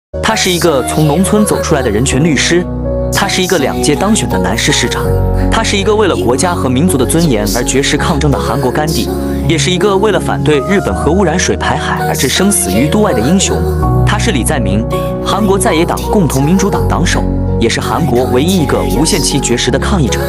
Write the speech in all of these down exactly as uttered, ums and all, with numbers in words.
他是一个从农村走出来的人权律师，他是一个两届当选的男士市长，他是一个为了国家和民族的尊严而绝食抗争的韩国甘地，也是一个为了反对日本核污染水排海而置生死于度外的英雄。他是李在明，韩国在野党共同民主党党首，也是韩国唯一一个无限期绝食的抗议者。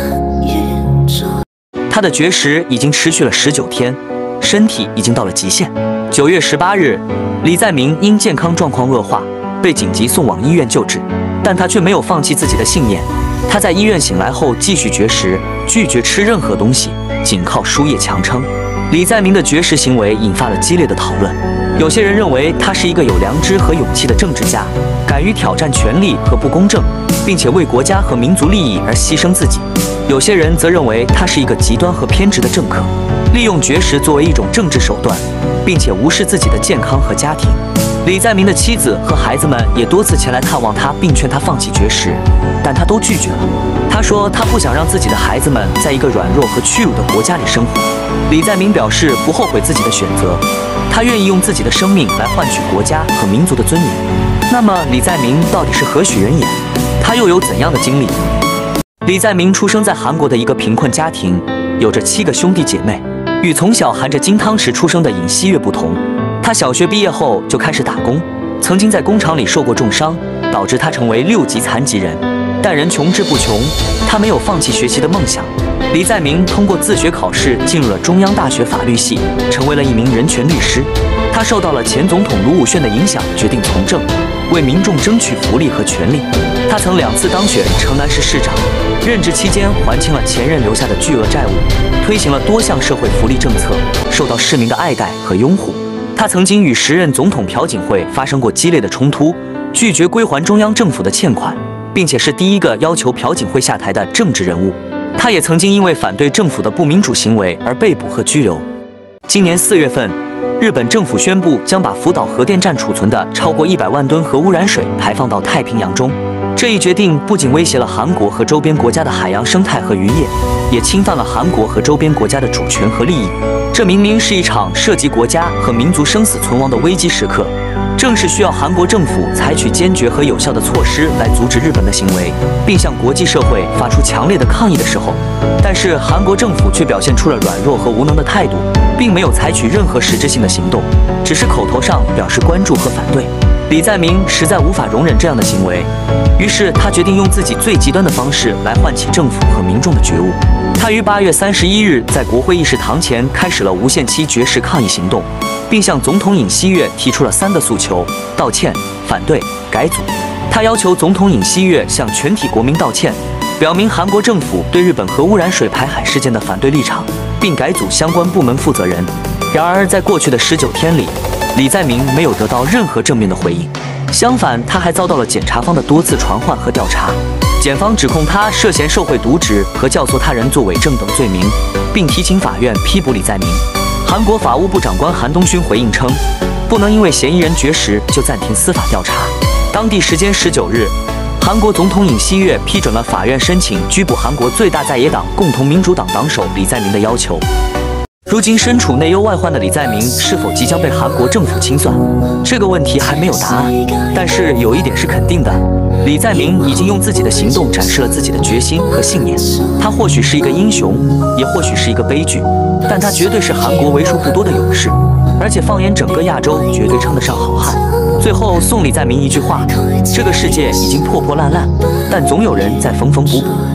他的绝食已经持续了十九天，身体已经到了极限。九月十八日，李在明因健康状况恶化，被紧急送往医院救治，但他却没有放弃自己的信念。他在医院醒来后继续绝食，拒绝吃任何东西，仅靠输液强撑。李在明的绝食行为引发了激烈的讨论。有些人认为他是一个有良知和勇气的政治家，敢于挑战权力和不公正，并且为国家和民族利益而牺牲自己。有些人则认为他是一个极端和偏执的政客，利用绝食作为一种政治手段，并且无视自己的健康和家庭。李在明的妻子和孩子们也多次前来探望他，并劝他放弃绝食，但他都拒绝了。他说他不想让自己的孩子们在一个软弱和屈辱的国家里生活。李在明表示不后悔自己的选择，他愿意用自己的生命来换取国家和民族的尊严。那么李在明到底是何许人也？他又有怎样的经历？李在明出生在韩国的一个贫困家庭，有着七个兄弟姐妹。与从小含着金汤匙出生的尹锡悦不同，他小学毕业后就开始打工，曾经在工厂里受过重伤，导致他成为六级残疾人。但人穷志不穷，他没有放弃学习的梦想。李在明通过自学考试进入了中央大学法律系，成为了一名人权律师。他受到了前总统卢武铉的影响，决定从政，为民众争取福利和权利。他曾两次当选城南市市长，任职期间还清了前任留下的巨额债务，推行了多项社会福利政策，受到市民的爱戴和拥护。他曾经与时任总统朴槿惠发生过激烈的冲突，拒绝归还中央政府的欠款，并且是第一个要求朴槿惠下台的政治人物。他也曾经因为反对政府的不民主行为而被捕和拘留。今年四月份，日本政府宣布将把福岛核电站储存的超过一百万吨核污染水排放到太平洋中。这一决定不仅威胁了韩国和周边国家的海洋生态和渔业，也侵犯了韩国和周边国家的主权和利益。这明明是一场涉及国家和民族生死存亡的危机时刻，正是需要韩国政府采取坚决和有效的措施来阻止日本的行为，并向国际社会发出强烈的抗议的时候。但是韩国政府却表现出了软弱和无能的态度，并没有采取任何实质性的行动，只是口头上表示关注和反对。李在明实在无法容忍这样的行为，于是他决定用自己最极端的方式来唤起政府和民众的觉悟。他于八月三十一日在国会议事堂前开始了无限期绝食抗议行动，并向总统尹锡悦提出了三个诉求：道歉、反对、改组。他要求总统尹锡悦向全体国民道歉，表明韩国政府对日本核污染水排海事件的反对立场，并改组相关部门负责人。然而，在过去的十九天里，李在明没有得到任何正面的回应，相反，他还遭到了检察方的多次传唤和调查。检方指控他涉嫌受贿渎职和教唆他人作伪证等罪名，并提请法院批捕李在明。韩国法务部长官韩东勋回应称，不能因为嫌疑人绝食就暂停司法调查。当地时间十九日，韩国总统尹锡悦批准了法院申请拘捕韩国最大在野党共同民主党党首李在明的要求。如今身处内忧外患的李在明是否即将被韩国政府清算，这个问题还没有答案。但是有一点是肯定的，李在明已经用自己的行动展示了自己的决心和信念。他或许是一个英雄，也或许是一个悲剧，但他绝对是韩国为数不多的勇士，而且放眼整个亚洲，绝对称得上好汉。最后送李在明一句话：这个世界已经破破烂烂，但总有人在缝缝补补。